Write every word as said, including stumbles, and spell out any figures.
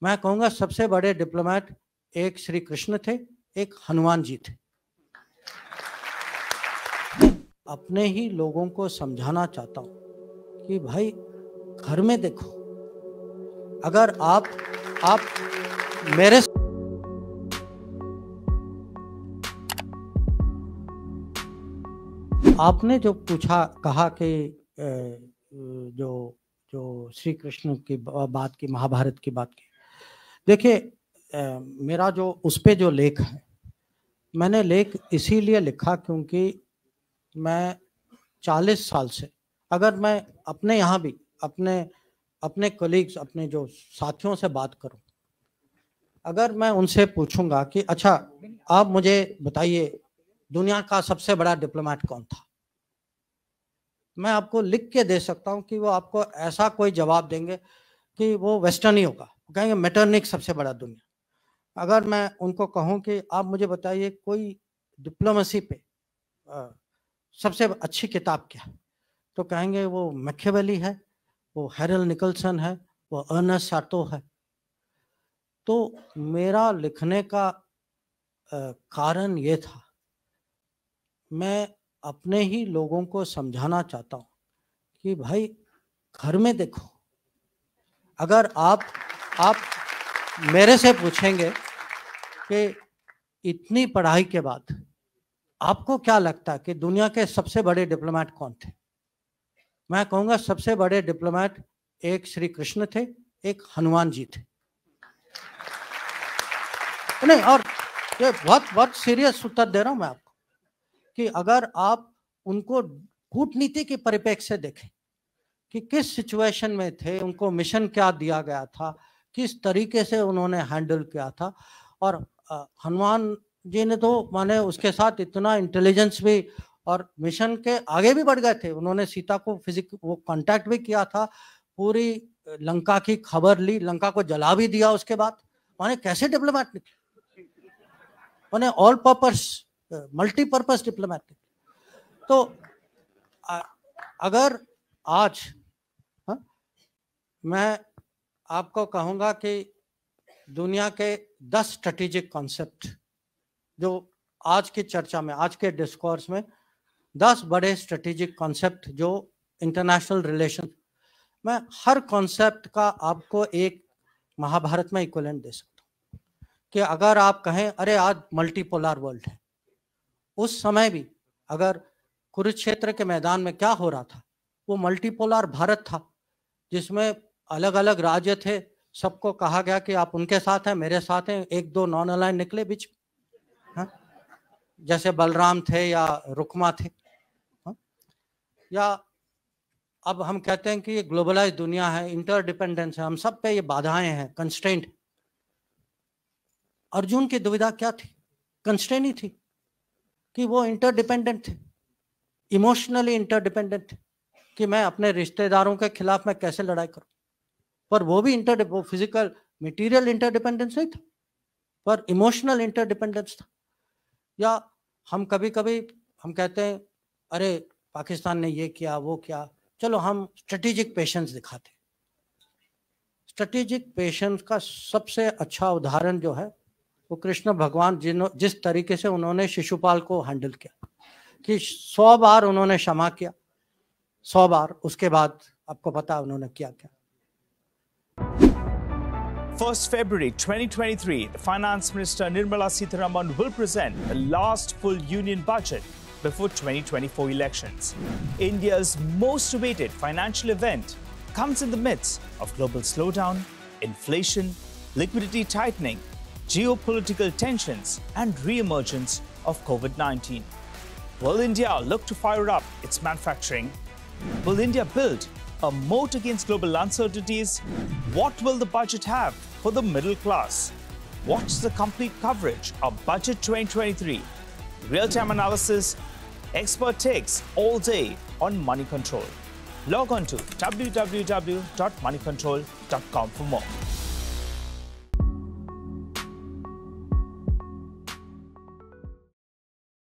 मैं कहूँगा सबसे बड़े डिप्लोमेट एक श्री कृष्ण थे, एक हनुमान जी थे। अपने ही लोगों को समझाना चाहता हूँ कि भाई घर में देखो, अगर आप आप मेरे आपने जो पूछा कहा कि जो जो श्री कृष्ण की बात की, महाभारत की बात की, देखिए मेरा जो उस पे जो लेख है, मैंने लेख इसीलिए लिखा क्योंकि मैं चालीस साल से, अगर मैं अपने यहाँ भी अपने अपने कलीग्स, अपने जो साथियों से बात करूं, अगर मैं उनसे पूछूंगा कि अच्छा आप मुझे बताइए दुनिया का सबसे बड़ा डिप्लोमेट कौन था, मैं आपको लिख के दे सकता हूं कि वो आपको ऐसा कोई जवाब देंगे कि वो वेस्टर्न ही होगा, कहेंगे मेटरनिक सबसे बड़ा दुनिया। अगर मैं उनको कहूं कि आप मुझे बताइए कोई डिप्लोमेसी पे आ, सबसे अच्छी किताब क्या है, तो कहेंगे वो मैकियावेली है, वो हैरल्ड निकलसन है, वो अर्नेस्ट साटो है। तो मेरा लिखने का आ, कारण ये था, मैं अपने ही लोगों को समझाना चाहता हूँ कि भाई घर में देखो, अगर आप आप मेरे से पूछेंगे कि इतनी पढ़ाई के बाद आपको क्या लगता है कि दुनिया के सबसे बड़े डिप्लोमेट कौन थे, मैं कहूँगा सबसे बड़े डिप्लोमेट एक श्री कृष्ण थे, एक हनुमान जी थे। नहीं, और ये बहुत बहुत सीरियस उत्तर दे रहा हूँ मैं आपको कि अगर आप उनको कूटनीति के परिप्रेक्ष्य से देखें कि किस सिचुएशन में थे, उनको मिशन क्या दिया गया था, किस तरीके से उन्होंने हैंडल किया था, और हनुमान जी ने तो माने उसके साथ इतना इंटेलिजेंस भी, और मिशन के आगे भी बढ़ गए थे, उन्होंने सीता को फिजिक वो कांटेक्ट भी किया था, पूरी लंका की खबर ली, लंका को जला भी दिया उसके बाद, माने कैसे डिप्लोमेट निकले, माने ऑल पर्पस मल्टीपर्पस डिप्लोमेट। तो अगर आज हा? मैं आपको कहूंगा कि दुनिया के दस स्ट्रेटेजिक कॉन्सेप्ट जो आज की चर्चा में, आज के डिस्कोर्स में, दस बड़े स्ट्रेटेजिक कॉन्सेप्ट जो इंटरनेशनल रिलेशन, मैं हर कॉन्सेप्ट का आपको एक महाभारत में इक्विवेलेंट दे सकता हूँ कि अगर आप कहें अरे आज मल्टीपोलर वर्ल्ड है, उस समय भी अगर कुरुक्षेत्र के मैदान में क्या हो रहा था, वो मल्टीपोलर भारत था जिसमें अलग अलग राज्य थे, सबको कहा गया कि आप उनके साथ हैं, मेरे साथ हैं, एक दो नॉन अलाइन निकले बीच में, जैसे बलराम थे या रुक्मा थे, हा? या अब हम कहते हैं कि ये ग्लोबलाइज दुनिया है, इंटरडिपेंडेंस है, हम सब पे ये बाधाएं हैं, कंस्ट्रेंट। अर्जुन की दुविधा क्या थी? कंस्ट्रेंट ही थी कि वो इंटरडिपेंडेंट थे, इमोशनली इंटरडिपेंडेंट थे कि मैं अपने रिश्तेदारों के खिलाफ मैं कैसे लड़ाई करूं, पर वो भी इंटर वो फिजिकल मटेरियल इंटरडिपेंडेंस नहीं था, पर इमोशनल इंटरडिपेंडेंस था। या हम कभी कभी हम कहते हैं अरे पाकिस्तान ने ये किया वो किया, चलो हम स्ट्रेटेजिक पेशेंस दिखाते। स्ट्रेटेजिक पेशेंस का सबसे अच्छा उदाहरण जो है वो कृष्ण भगवान जिन जिस तरीके से उन्होंने शिशुपाल को हैंडल किया कि सौ बार उन्होंने क्षमा किया, सौ बार, उसके बाद आपको पता उन्होंने क्या किया। first February twenty twenty-three, the Finance Minister Nirmala Sitharaman will present the last full union budget before twenty twenty-four elections. India's most awaited financial event comes in the midst of global slowdown, inflation, liquidity tightening, geopolitical tensions, and re-emergence of COVID nineteen. Will India look to fire up its manufacturing? Will India build a moat against global uncertainties? What will the budget have for the middle class? Watch the complete coverage of Budget twenty twenty-three. Real-time analysis, expert takes all day on Money Control. Log on to w w w dot money control dot com for more.